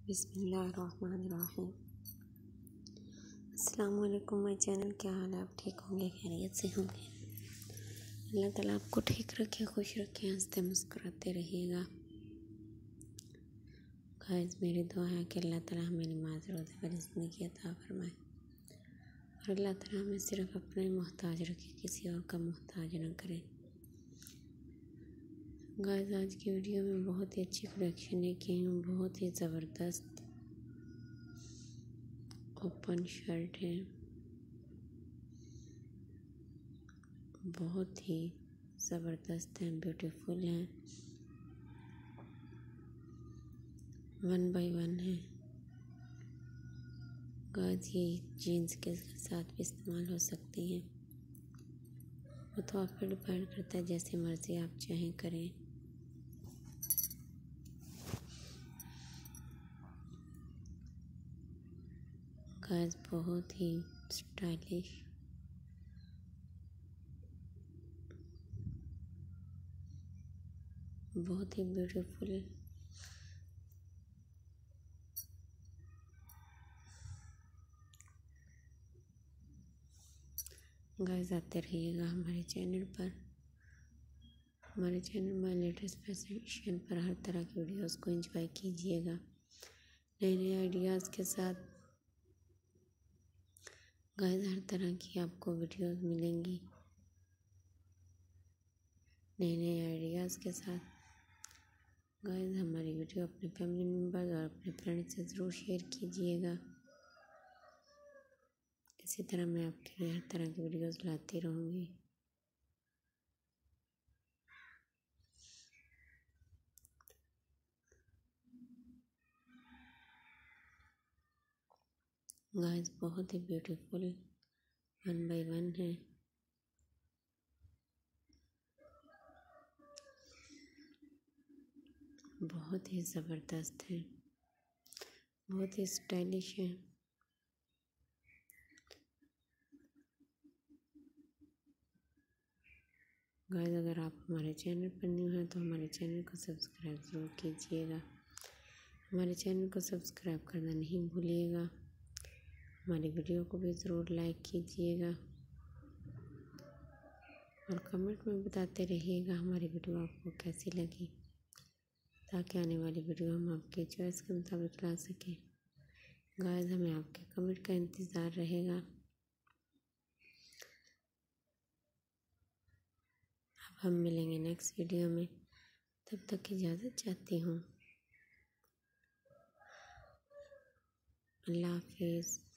बिस्मिल्लाहिर्रहमानिर्रहीम। अस्सलाम वालेकुम माय चैनल। क्या हाल है? आप ठीक होंगे, खैरियत से होंगे। अल्लाह ताला आपको ठीक रखे, खुश रखे, हंसते मुस्कुराते रहिएगा। गाइस, मेरी दुआ है कि अल्लाह ताला हमें नमाज रोज़े पर ज़िंदगी अता फरमाए और अल्लाह ताला हमें सिर्फ अपने मोहताज रखे, किसी और का मोहताज न करे। गाइस, आज की वीडियो में बहुत ही अच्छी कलेक्शन लेके आई हूँ। बहुत ही ज़बरदस्त ओपन शर्ट है, बहुत ही ज़बरदस्त हैं, ब्यूटीफुल हैं, 1 बाय 1 है। गाइस, ये जीन्स के साथ भी इस्तेमाल हो सकती हैं। वो तो आप पर डिपेंड करता है, जैसे मर्ज़ी आप चाहें करें। गाइस, बहुत ही स्टाइलिश, बहुत ही ब्यूटीफुल। गाइस, आते रहिएगा हमारे चैनल पर। हमारे चैनल में लेटेस्ट फैशन पर हर तरह की वीडियोस को एंजॉय कीजिएगा। नए नए आइडियाज़ के साथ गाइस, हर तरह की आपको वीडियोस मिलेंगी नए नए आइडियाज़ के साथ। गाइस, हमारी वीडियो अपने फैमिली मेम्बर्स और अपने फ्रेंड्स से ज़रूर शेयर कीजिएगा। इसी तरह मैं आपके लिए हर तरह की वीडियोस लाती रहूँगी। गाइस, बहुत ही ब्यूटीफुल 1 बाय 1 है। बहुत ही ज़बरदस्त है, बहुत ही स्टाइलिश है। गाइस, अगर आप हमारे चैनल पर न्यू हैं तो हमारे चैनल को सब्सक्राइब ज़रूर कीजिएगा। हमारे चैनल को सब्सक्राइब करना नहीं भूलिएगा। हमारी वीडियो को भी ज़रूर लाइक कीजिएगा और कमेंट में बताते रहिएगा हमारी वीडियो आपको कैसी लगी, ताकि आने वाली वीडियो हम आपकी चॉइस के मुताबिक ला सकें। गाइस, हमें आपके कमेंट का इंतज़ार रहेगा। अब हम मिलेंगे नेक्स्ट वीडियो में, तब तक इजाज़त चाहती हूँ। अल्लाह हाफिज़।